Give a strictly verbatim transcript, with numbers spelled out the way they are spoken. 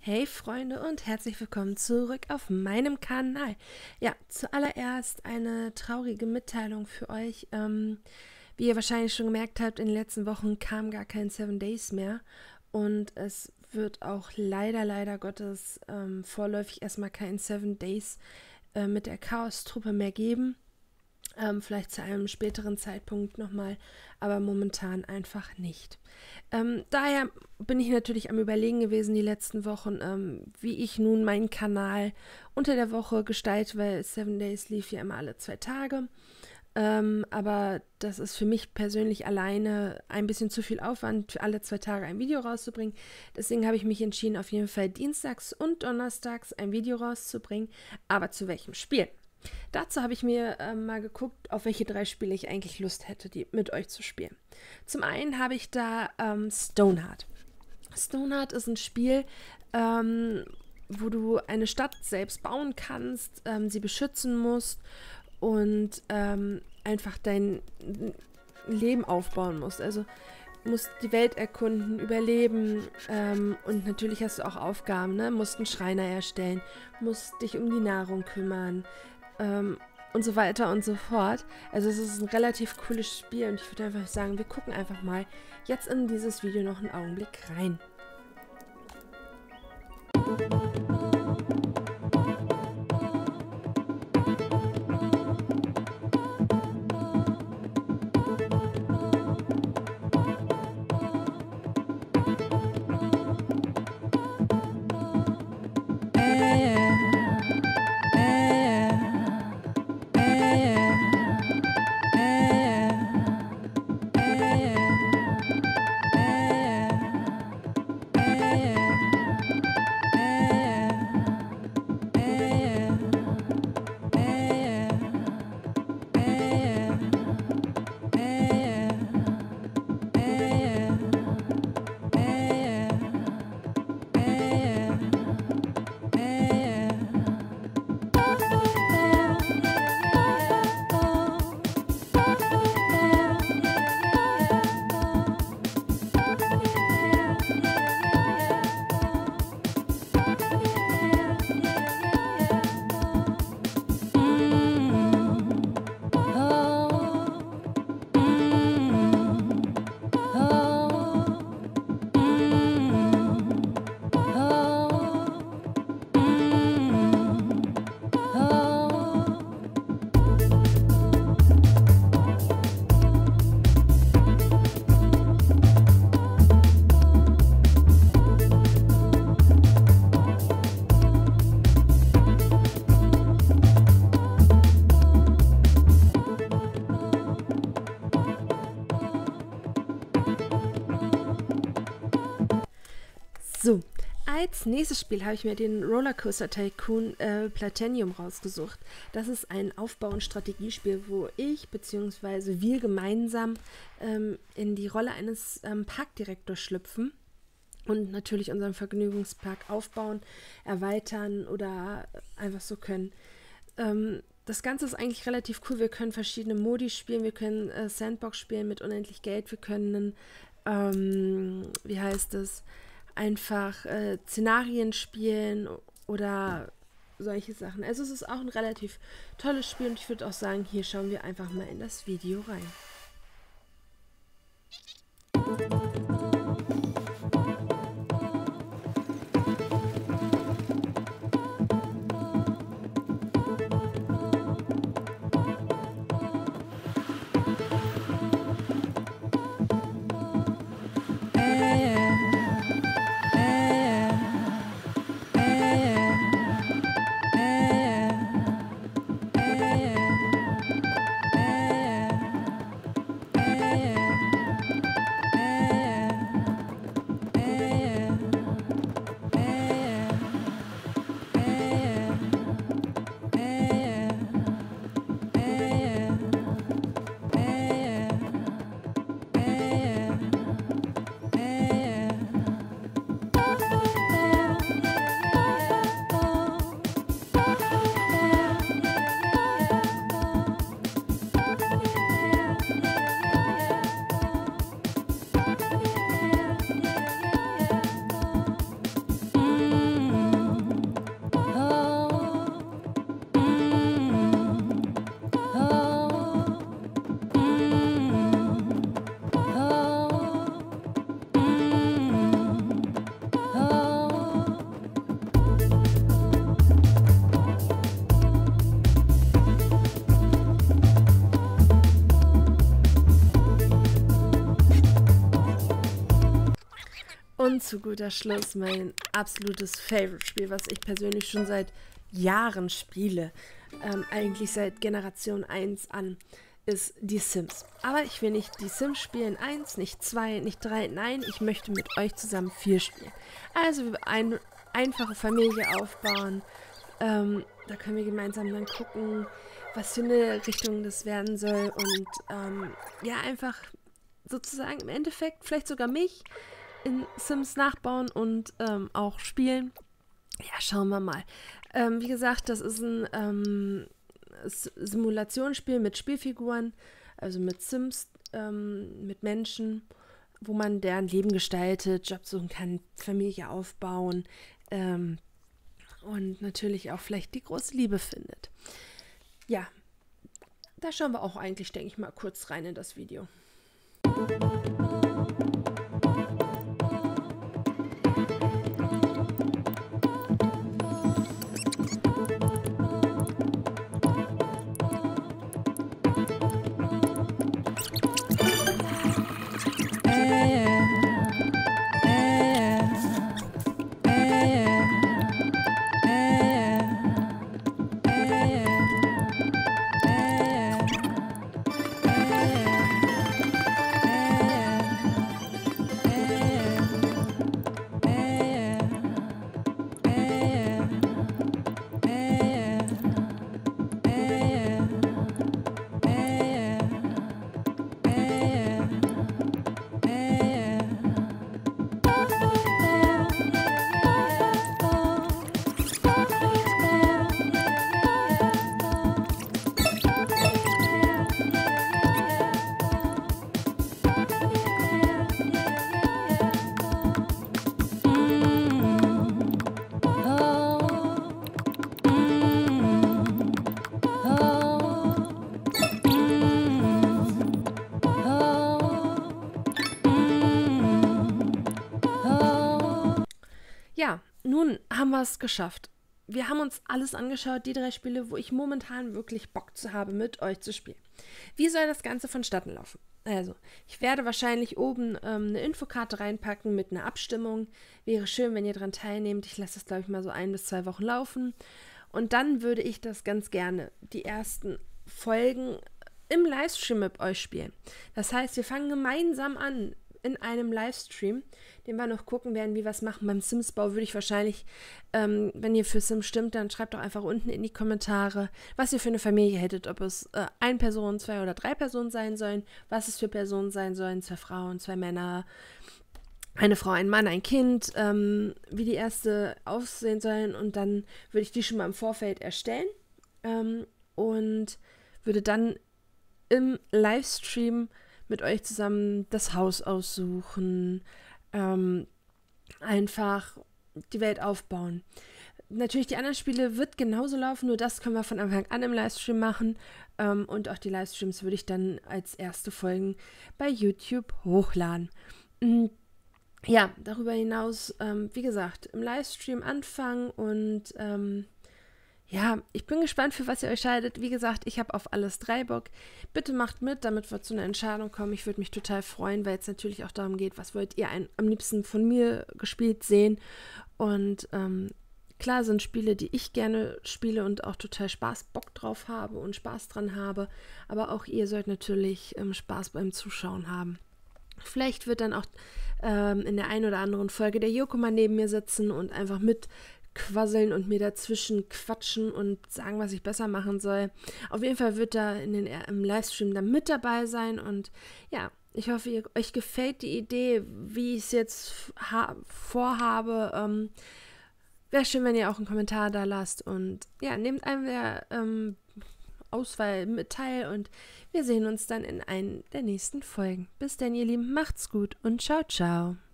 Hey Freunde und herzlich willkommen zurück auf meinem Kanal. Ja, zuallererst eine traurige Mitteilung für euch. Ähm, wie ihr wahrscheinlich schon gemerkt habt, in den letzten Wochen kam gar kein Seven Days mehr. Und es wird auch leider, leider Gottes ähm, vorläufig erstmal kein Seven Days äh, mit der Chaos-Truppe mehr geben. Ähm, vielleicht zu einem späteren Zeitpunkt nochmal, aber momentan einfach nicht. Ähm, daher bin ich natürlich am Überlegen gewesen die letzten Wochen, ähm, wie ich nun meinen Kanal unter der Woche gestalte, weil Seven Days lief ja immer alle zwei Tage. Ähm, aber das ist für mich persönlich alleine ein bisschen zu viel Aufwand, für alle zwei Tage ein Video rauszubringen. Deswegen habe ich mich entschieden, auf jeden Fall dienstags und donnerstags ein Video rauszubringen. Aber zu welchem Spiel? Dazu habe ich mir äh, mal geguckt, auf welche drei Spiele ich eigentlich Lust hätte, die mit euch zu spielen. Zum einen habe ich da ähm, Stoneheart. Stoneheart ist ein Spiel, ähm, wo du eine Stadt selbst bauen kannst, ähm, sie beschützen musst und ähm, einfach dein Leben aufbauen musst. Also musst die Welt erkunden, überleben ähm, und natürlich hast du auch Aufgaben, ne? Musst einen Schreiner erstellen, musst dich um die Nahrung kümmern, Ähm, und so weiter und so fort. Also es ist ein relativ cooles Spiel und ich würde einfach sagen, wir gucken einfach mal jetzt in dieses Video noch einen Augenblick rein. So, als nächstes Spiel habe ich mir den Rollercoaster Tycoon äh, Platinum rausgesucht. Das ist ein Aufbau- und Strategiespiel, wo ich bzw. wir gemeinsam ähm, in die Rolle eines ähm, Parkdirektors schlüpfen und natürlich unseren Vergnügungspark aufbauen, erweitern oder einfach so können. Ähm, das Ganze ist eigentlich relativ cool. Wir können verschiedene Modi spielen, wir können äh, Sandbox spielen mit unendlich Geld, wir können, ähm, wie heißt es, einfach äh, Szenarien spielen oder solche Sachen. Also es ist auch ein relativ tolles Spiel und ich würde auch sagen, hier schauen wir einfach mal in das Video rein. Und zu guter Schluss mein absolutes Favorite-Spiel, was ich persönlich schon seit Jahren spiele, ähm, eigentlich seit Generation eins an, ist die Sims. Aber ich will nicht die Sims spielen eins, nicht zwei, nicht drei, nein, ich möchte mit euch zusammen vier spielen. Also eine einfache Familie aufbauen, ähm, da können wir gemeinsam dann gucken, was für eine Richtung das werden soll und ähm, ja, einfach sozusagen im Endeffekt vielleicht sogar mich in Sims nachbauen und ähm, auch spielen. Ja, schauen wir mal. Ähm, wie gesagt, das ist ein ähm, Simulationsspiel mit Spielfiguren, also mit Sims, ähm, mit Menschen, wo man deren Leben gestaltet, Job suchen kann, Familie aufbauen ähm, und natürlich auch vielleicht die große Liebe findet. Ja, da schauen wir auch eigentlich, denke ich mal, kurz rein in das Video. Ja, nun haben wir es geschafft. Wir haben uns alles angeschaut, die drei Spiele, wo ich momentan wirklich Bock zu habe, mit euch zu spielen. Wie soll das Ganze vonstatten laufen? Also, ich werde wahrscheinlich oben ähm, eine Infokarte reinpacken mit einer Abstimmung. Wäre schön, wenn ihr daran teilnehmt. Ich lasse das, glaube ich, mal so ein bis zwei Wochen laufen. Und dann würde ich das ganz gerne, die ersten Folgen im Livestream mit euch spielen. Das heißt, wir fangen gemeinsam an in einem Livestream, den wir noch gucken werden, wie wir es machen. Beim Sims-Bau würde ich wahrscheinlich, ähm, wenn ihr für Sims stimmt, dann schreibt doch einfach unten in die Kommentare, was ihr für eine Familie hättet, ob es äh, ein Person, zwei oder drei Personen sein sollen, was es für Personen sein sollen, zwei Frauen, zwei Männer, eine Frau, ein Mann, ein Kind, ähm, wie die erste aussehen sollen, und dann würde ich die schon mal im Vorfeld erstellen ähm, und würde dann im Livestream mit euch zusammen das Haus aussuchen, ähm, einfach die Welt aufbauen. Natürlich, die anderen Spiele wird genauso laufen, nur das können wir von Anfang an im Livestream machen. Ähm, und auch die Livestreams würde ich dann als erste Folgen bei YouTube hochladen. Mhm. Ja, darüber hinaus, ähm, wie gesagt, im Livestream anfangen und ähm, ja, ich bin gespannt, für was ihr euch scheidet. Wie gesagt, ich habe auf alles drei Bock. Bitte macht mit, damit wir zu einer Entscheidung kommen. Ich würde mich total freuen, weil es natürlich auch darum geht, was wollt ihr ein, am liebsten von mir gespielt sehen. Und ähm, klar sind Spiele, die ich gerne spiele und auch total Spaß, Bock drauf habe und Spaß dran habe. Aber auch ihr sollt natürlich ähm, Spaß beim Zuschauen haben. Vielleicht wird dann auch ähm, in der einen oder anderen Folge der Joko mal neben mir sitzen und einfach mit quasseln und mir dazwischen quatschen und sagen, was ich besser machen soll. Auf jeden Fall wird er in den, im Livestream dann mit dabei sein und ja, ich hoffe, ihr, euch gefällt die Idee, wie ich es jetzt vorhabe. Ähm, Wäre schön, wenn ihr auch einen Kommentar da lasst und ja, nehmt einem der ähm, Auswahl mit teil und wir sehen uns dann in einer der nächsten Folgen. Bis dann, ihr Lieben, macht's gut und ciao, ciao.